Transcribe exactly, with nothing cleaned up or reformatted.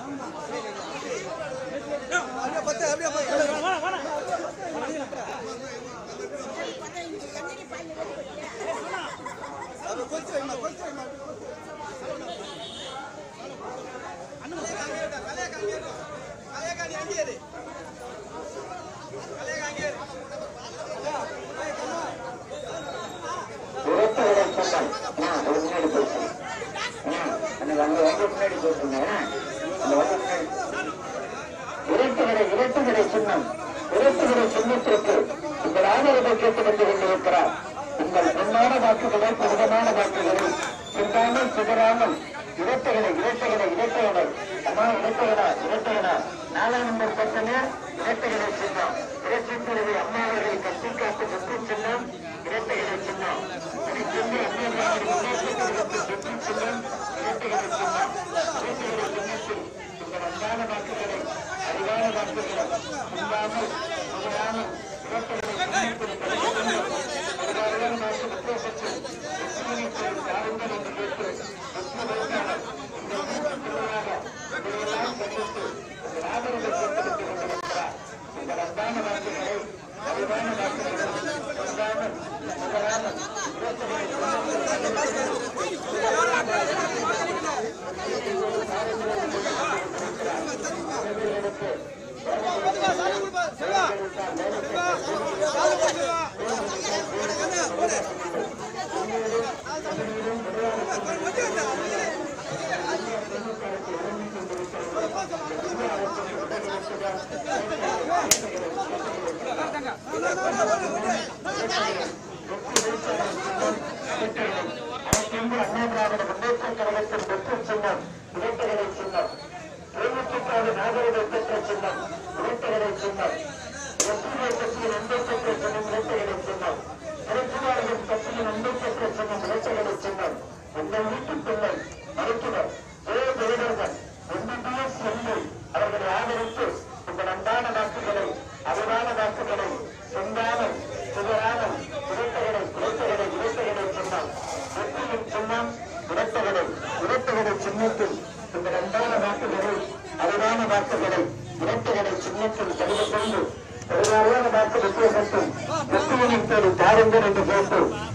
இரட்டுகடை இரட்டுகடை சின்னம் இரட்டுகடை சின்னத்திற்கு உங்கள் ஆதரவை கேட்டுக் கொண்டு கொண்டிருக்கிறார். உங்கள் பொன்னான வாக்குகளை புனிதமான வாக்குகளை சிந்தாமல் சிதறாமல் இரட்டுகடை இரட்டுகடை இரட்டுகடை அம்மா இரட்டுகடா இரட்டுகடா நாலாம் நம்பர் பக்கமே இரட்டுகடை சின்னம் இரட்சித்துறை அம்மா அவர்கள் கட்டி காத்து வெற்றி சின்னம் இரட்டுகடை சின்னம் வெற்றி சின்னம் இரட்டுகடை சின்னம் இரட்டுகடை சின்னத்தில் உங்கள் அன்பான வாக்குகளை அறிவான வாக்குகளை சிந்தாமல் சிதறாமல் இரட்டுகடை சின்னத்தில் யாருங்கள் என்று கேட்டு ஆதரவை கொடுத்துக் கொண்டிருக்கிறார். உங்கள் அன்பான வாக்குகளை அறிவான வாக்குகளை சொல்லாமல் சிதறாமல் அண்ணாதிராவிட முன்னேற்ற கழகத்தின் வெற்றி சின்னம் இரட்டுகடை சின்னம் தேமுதிகவின் ஆதரவை பெற்ற சின்னம் இரட்டுகடை சின்னம் வெற்றிலை கட்சியின் அன்பை பெற்ற சின்னம் இரட்டுகடை சின்னம் புரட்சியாளர்கள் கட்சியின் அன்பை பெற்ற சின்னம் இரட்டுகடை சின்னம் உங்கள் வீட்டு பிள்ளை மருத்துவர் ஏ தேவர்கள் எம்பிபிஎஸ் எம்பி அவர்களை ஆதரித்து உங்கள் அன்பான வாக்குகளை அறிவான வாக்குகளை சொந்தாமல் சிதறாமல் இரட்டுகடை இரட்டுகடை இரட்டுகடை சின்னம் வெற்றியின் சின்னம் இரட்டுகடை இரட்டுகடை சின்னத்தில் உங்கள் அன்பான வாக்குகளை அறிவான வாக்குகளை இரட்டுகடை சின்னத்தில் பதிவு கொண்டு பெருவாரியான வாக்கு வித்தியாசத்தில் வெற்றியின் பேரில் தாருங்கள் என்று கேட்டு